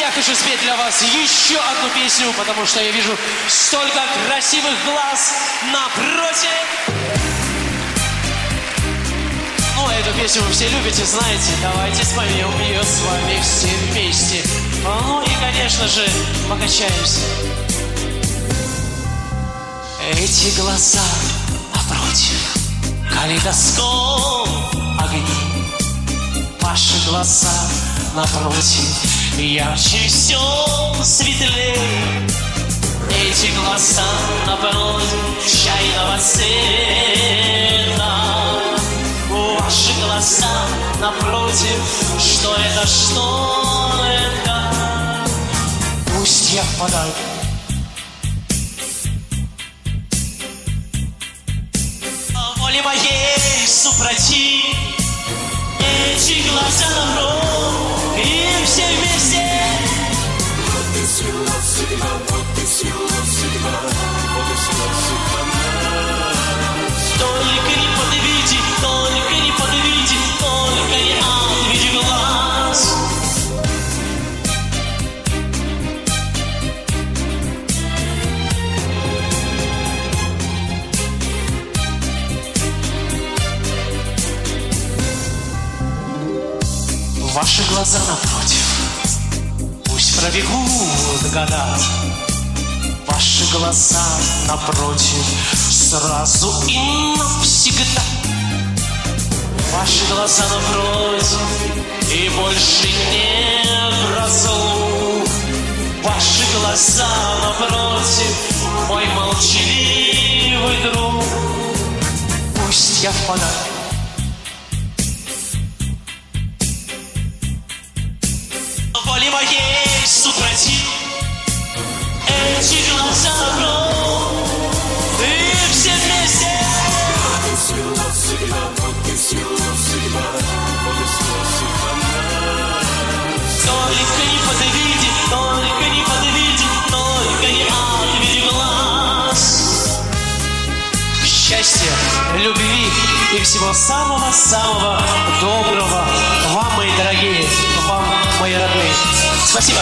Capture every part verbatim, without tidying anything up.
я хочу спеть для вас еще одну песню, потому что я вижу столько красивых глаз напротив. Ну, эту песню вы все любите, знаете. Давайте споем ее с вами все вместе. Ну и, конечно же, покачаемся. Эти глаза напротив, калейдоскоп огней. Ваши глаза напротив, ярче все светлее. Эти глаза напротив, чайного цвета. Ваши глаза напротив, что это, что это? Пусть я впадаю воле моей супротив. Эти глаза напротив, и все вместе. Вот и сила судьба, вот и сила судьба, вот и сила судьба. Только не подавите, только не подавите, только не отведи глаз. Ваши глаза напротив, пусть пробегут года. Ваши глаза напротив, сразу и навсегда. Ваши глаза напротив, и больше нет разлук. Ваши глаза напротив, мой молчаливый друг. Пусть я впадаю воле моей супротив. Эти глаза напротив, и все вместе. Вот и сила судьба, вот и сила судьба, вот и сила судьба. Только не подавите, только не подавите, только не отведи глаз. Счастья, любви и всего самого-самого доброго вам, мои дорогие, вам, мои родные. Спасибо.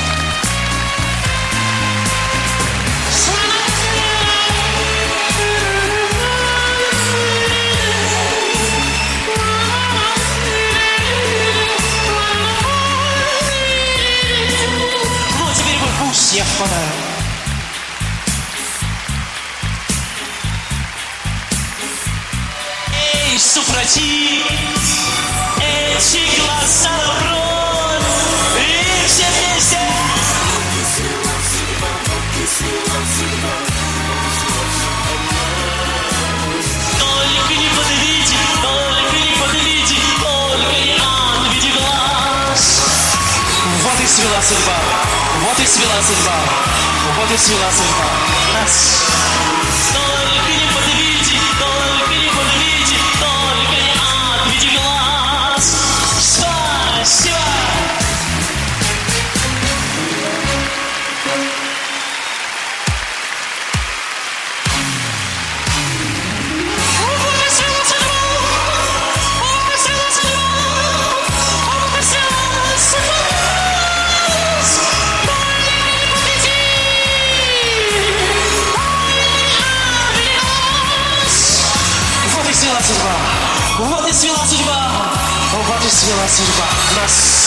Я впадаю. Эй, супротив, эти глаза напротив, и все вместе. Только не подавите, только не подавите, только не отведи глаз. Вот и свела судьба. Вот и свела судьба, вот и свела судьба нас. Только не подавите, только не подавите, только не отведи глаз. Спасибо. Судьба. Вот и свела судьба, вот и свела судьба нас.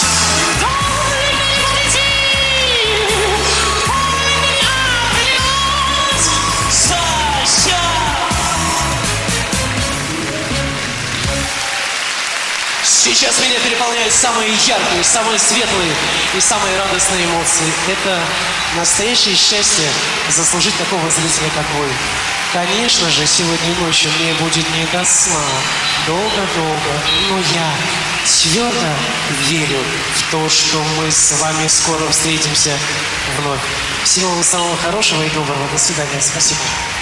Сейчас меня переполняют самые яркие, самые светлые и самые радостные эмоции. Это настоящее счастье заслужить такого зрителя, как вы. Конечно же, сегодня ночью мне будет не до сна, долго-долго, но я твердо верю в то, что мы с вами скоро встретимся вновь. Всего вам самого хорошего и доброго. До свидания. Спасибо.